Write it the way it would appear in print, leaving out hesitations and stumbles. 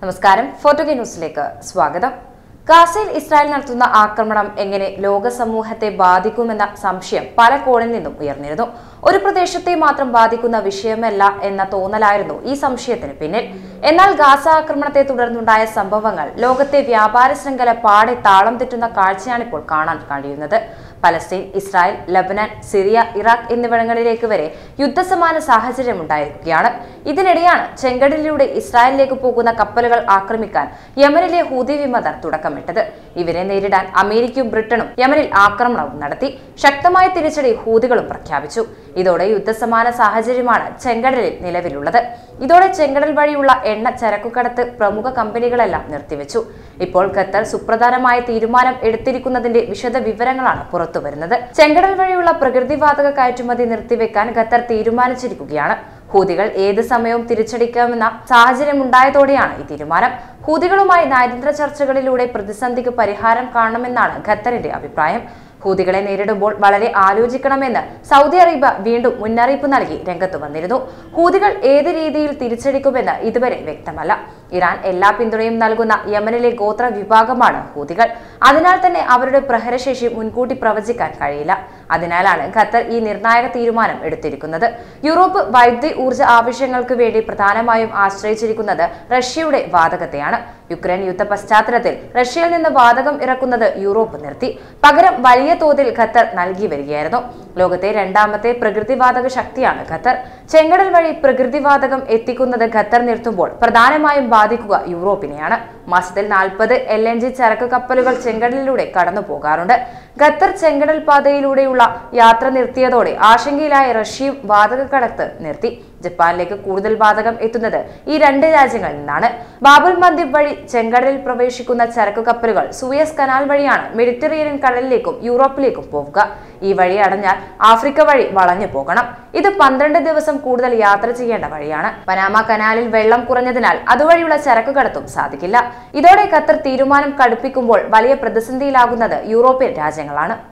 നമസ്കാരം. ഫോർട്ടുഗേ ന്യൂസിലേക്ക് സ്വാഗതം. ഗാസയിൽ ഇസ്രായേൽ നടത്തുന്ന ആക്രമണം എങ്ങനെ ലോക സമൂഹത്തെ ബാധിക്കുമെന്ന സംശയം പല കോണിൽ നിന്നും ഉയർന്നിരുന്നു. ഒരു പ്രദേശത്തെ മാത്രം ബാധിക്കുന്ന വിഷയമല്ല എന്ന തോന്നലായിരുന്നു ഈ സംശയത്തിന് പിന്നിൽ. എന്നാൽ ഗാസ ആക്രമണത്തെ തുടർന്നുണ്ടായ സംഭവങ്ങൾ ലോകത്തെ വ്യാപാര ശൃംഖല പാടെ താളം തെറ്റുന്ന കാഴ്ചയാണിപ്പോൾ കാണാൻ കഴിയുന്നത്. Palestine, Israel, Lebanon, Syria, Iraq എന്നിവിടങ്ങളിലേക്ക് വരെ യുദ്ധസമാന സാഹചര്യം ഉണ്ടായിരിക്കുകയാണ്. ഇതിനിടെയാണ് ചെങ്കടലിലൂടെ ഇസ്രായേലിലേക്ക് പോകുന്ന കപ്പലുകൾ ആക്രമിക്കാൻ യമനിലെ ഹൂതി വിമതർ തുടക്കമിട്ടത്. ഇവരെ നേരിടാൻ അമേരിക്കയും ബ്രിട്ടനും യമനിൽ ആക്രമണവും നടത്തി. ശക്തമായ തിരിച്ചടി ഹൂതികളും പ്രഖ്യാപിച്ചു. ഇതോടെ യുദ്ധസമാന സാഹചര്യമാണ് ചെങ്കടലിൽ നിലവിലുള്ളത്. ഇതോടെ ചെങ്കടൽ വഴിയുള്ള എണ്ണ ചരക്കുകടത്ത് പ്രമുഖ കമ്പനികളെല്ലാം നിർത്തിവെച്ചു. ഇപ്പോൾ ഖത്തർ സുപ്രധാനമായ തീരുമാനം എടുത്തിരിക്കുന്നതിന്റെ വിശദ വിവരങ്ങളാണ് പുറത്തുവരുന്നത്. ചെങ്കടൽ വഴിയുള്ള പ്രകൃതിവാതക കയറ്റുമതി നിർത്തിവെക്കാൻ ഖത്തർ തീരുമാനിച്ചിരിക്കുകയാണ്. ഹൂതികൾ ഏത് സമയവും തിരിച്ചടിക്കാമെന്ന സാഹചര്യം ഉണ്ടായതോടെയാണ് ഈ തീരുമാനം. ഹൂതികളുമായി നയതന്ത്ര ചർച്ചകളിലൂടെ പ്രതിസന്ധിക്ക് പരിഹാരം കാണണമെന്നാണ് ഖത്തറിന്റെ അഭിപ്രായം. ഹൂതികളെ നേരിടുമ്പോൾ വളരെ ആലോചിക്കണമെന്ന് സൗദി അറേബ്യ വീണ്ടും മുന്നറിയിപ്പ് നൽകി രംഗത്ത് വന്നിരുന്നു. ഹൂതികൾ ഏത് രീതിയിൽ തിരിച്ചടിക്കുമെന്ന് ഇതുവരെ വ്യക്തമല്ല. ഇറാൻ എല്ലാ പിന്തുണയും നൽകുന്ന യമനിലെ ഗോത്ര വിഭാഗമാണ് ഹൂതികൾ. അതിനാൽ തന്നെ അവരുടെ പ്രഹരശേഷി മുൻകൂട്ടി പ്രവചിക്കാൻ കഴിയില്ല. അതിനാലാണ് ഖത്തർ ഈ നിർണായക തീരുമാനം എടുത്തിരിക്കുന്നത്. യൂറോപ്പ് വൈദ്യുതി ഊർജ്ജ ആവശ്യങ്ങൾക്ക് വേണ്ടി പ്രധാനമായും ആശ്രയിച്ചിരിക്കുന്നത് റഷ്യയുടെ വാതകത്തെയാണ്. യുക്രൈൻ യുദ്ധ പശ്ചാത്തലത്തിൽ റഷ്യയിൽ നിന്ന് വാതകം ഇറക്കുന്നത് യൂറോപ്പ് നിർത്തി. പകരം വലിയ തോതിൽ ഖത്തർ നൽകി വരികയായിരുന്നു. ലോകത്തെ രണ്ടാമത്തെ പ്രകൃതിവാതക ശക്തിയാണ് ഖത്തർ. ചെങ്കടൽ വഴി പ്രകൃതിവാതകം എത്തിക്കുന്നത് ഖത്തർ നിർത്തുമ്പോൾ പ്രധാനമായും ബാധിക്കുക യൂറോപ്പിനെയാണ്. മാസത്തിൽ 40 LNG ചരക്ക് കപ്പലുകൾ ചെങ്കടലിലൂടെ കടന്നു പോകാറുണ്ട്. ഖത്തർ ചെങ്കടൽ പാതയിലൂടെയുള്ള യാത്ര നിർത്തിയതോടെ ആശങ്കയിലായ റഷ്യയും വാതക കടത്ത് നിർത്തി. ജപ്പാനിലേക്ക് കൂടുതൽ വാതകം എത്തുന്നത് ഈ രണ്ട് രാജ്യങ്ങളിൽ നിന്നാണ്. ബാബുൽ മന്ദിബ് വഴി ചെങ്കടലിൽ പ്രവേശിക്കുന്ന ചരക്ക് കപ്പലുകൾ സൂയസ് കനാൽ വഴിയാണ് മെഡിറ്ററേനിയൻ കടലിലേക്കും യൂറോപ്പിലേക്കും പോവുക. ഈ വഴി അടഞ്ഞാൽ ആഫ്രിക്ക വഴി വളഞ്ഞു പോകണം. ഇത് 12 ദിവസം കൂടുതൽ യാത്ര ചെയ്യേണ്ട വഴിയാണ്. പനാമ കനാലിൽ വെള്ളം കുറഞ്ഞതിനാൽ അതുവഴിയുള്ള ചരക്ക് കടത്തും സാധിക്കില്ല. ഇതോടെ ഖത്തർ തീരുമാനം കടുപ്പിക്കുമ്പോൾ വലിയ പ്രതിസന്ധിയിലാകുന്നത് യൂറോപ്യൻ രാജ്യങ്ങളാണ്.